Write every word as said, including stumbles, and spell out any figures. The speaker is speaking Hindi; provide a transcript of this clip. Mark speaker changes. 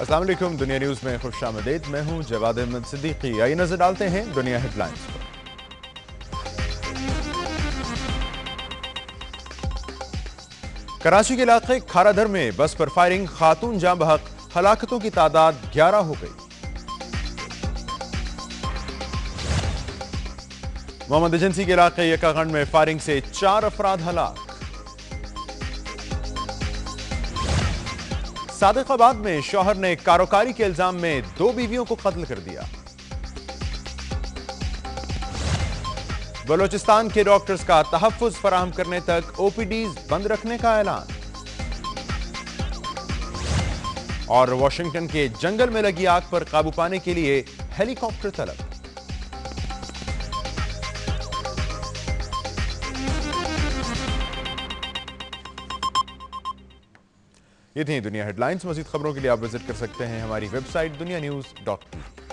Speaker 1: अस्सलाम वालेकुम, दुनिया न्यूज में खुशामदीद। मैं हूं जवाद अहमद सिद्दीकी। आइए नजर डालते हैं दुनिया हेडलाइंस पर। कराची के इलाके खाराधर में बस पर फायरिंग, खातून जाँ बहक, हलाकतों की तादाद ग्यारह हो गई। मोहम्मद एजेंसी के इलाके यकाखंड में फायरिंग से चार अफराद हलाक। सादिकाबाद में शौहर ने कारोकारी के इल्जाम में दो बीवियों को कत्ल कर दिया। बलोचिस्तान के डॉक्टर्स का तहफ्फुज फराहम करने तक ओपीडीज बंद रखने का ऐलान। और वाशिंगटन के जंगल में लगी आग पर काबू पाने के लिए हेलीकॉप्टर तलब। ये थी दुनिया हेडलाइंस। मजीद खबरों के लिए आप विजिट कर सकते हैं हमारी वेबसाइट दुनिया न्यूज डॉट कॉम।